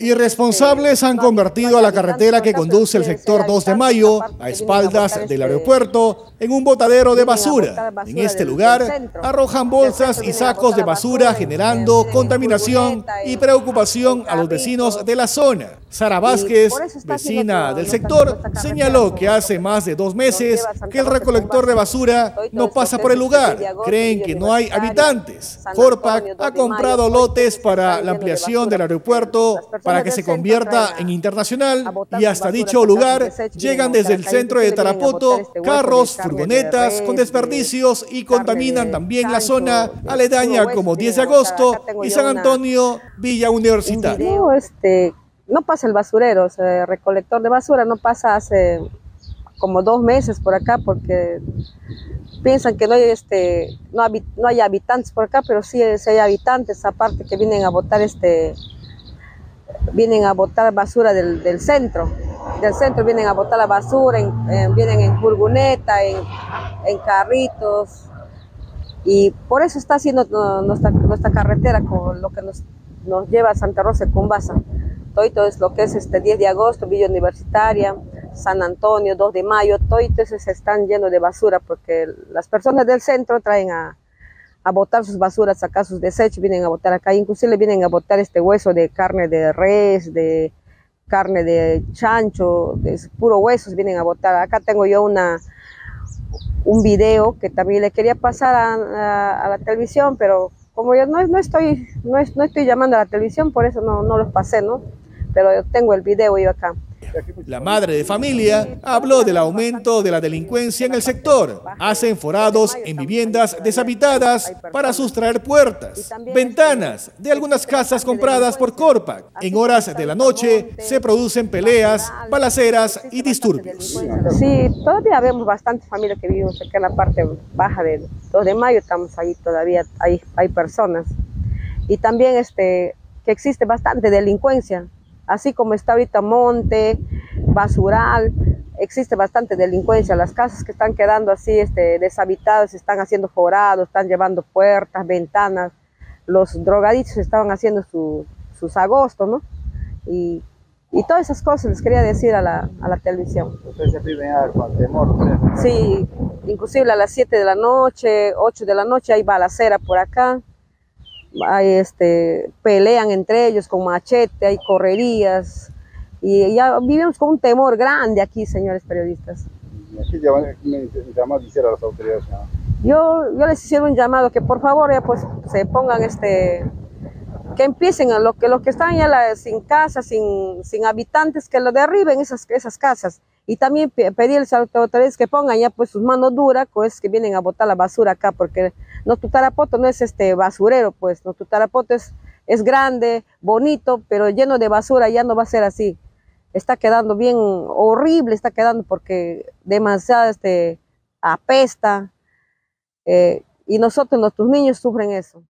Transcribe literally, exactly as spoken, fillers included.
Irresponsables han convertido a la carretera que conduce el sector dos de mayo, a espaldas del aeropuerto, en un botadero de basura. En este lugar arrojan bolsas y sacos de basura, generando contaminación y preocupación a los vecinos de la zona. Sara Vázquez, vecina del sector, señaló que hace más de dos meses que el recolector de basura no pasa por el lugar. Creen que no hay habitantes. Corpac ha comprado lotes para la ampliación del aeropuerto para que se convierta en internacional, y hasta dicho lugar llegan desde el centro de Tarapoto carros, furgonetas con desperdicios y contaminan también la zona aledaña como diez de agosto y San Antonio, Villa Universitaria. No, este, no pasa el basurero, o sea, el recolector de basura no pasa hace como dos meses por acá porque piensan que no hay, este, no, no hay habitantes por acá, pero sí, sí hay habitantes, aparte que vienen a botar este... vienen a botar basura del, del centro, del centro vienen a botar la basura, en, en, vienen en furgoneta, en, en carritos, y por eso está haciendo nuestra, nuestra carretera con lo que nos, nos lleva a Santa Rosa de Cumbasa. Todo es lo que es este diez de agosto, Villa Universitaria, San Antonio, dos de mayo, todo eso se están llenos de basura porque las personas del centro traen a a botar sus basuras, sacar sus desechos, vienen a botar acá, inclusive vienen a botar este hueso de carne de res, de carne de chancho, de puro huesos vienen a botar. Acá tengo yo una, un video que también le quería pasar a, a, a la televisión, pero como yo no, no, estoy, no, es, no estoy llamando a la televisión, por eso no, no los pasé, ¿no? Pero yo tengo el video yo acá. La madre de familia habló del aumento de la delincuencia en el sector. Hacen forados en viviendas deshabitadas para sustraer puertas, ventanas de algunas casas compradas por Corpac. En horas de la noche se producen peleas, balaceras y disturbios. Sí, todavía vemos bastantes familias que vivimos acá en la parte baja del dos de mayo, estamos ahí todavía, hay, hay personas. Y también este, que existe bastante delincuencia. Así como está ahorita monte, basural, existe bastante delincuencia. Las casas que están quedando así este, deshabitadas, están haciendo forados, están llevando puertas, ventanas. Los drogadictos estaban haciendo su, sus agostos, ¿no? Y, y todas esas cosas les quería decir a la, a la televisión. ¿Ustedes siempre ven a ver con temor? ¿Ustedes? Sí, inclusive a las siete de la noche, ocho de la noche hay balacera por acá. Hay este, pelean entre ellos con machete, hay correrías y ya vivimos con un temor grande aquí, señores periodistas. ¿Qué llamado hicieron a las autoridades? ¿No? Yo, yo les hicieron un llamado que por favor ya pues se pongan este, que empiecen a lo que los que están ya la, sin casa, sin, sin habitantes, que lo derriben esas, esas casas. Y también pedirles a las autoridades que pongan ya pues sus manos duras, pues que vienen a botar la basura acá, porque nuestro Tarapoto no es este basurero, pues nuestro Tarapoto es, es grande, bonito, pero lleno de basura, ya no va a ser así. Está quedando bien horrible, está quedando porque demasiado este, apesta, eh, y nosotros, nuestros niños sufren eso.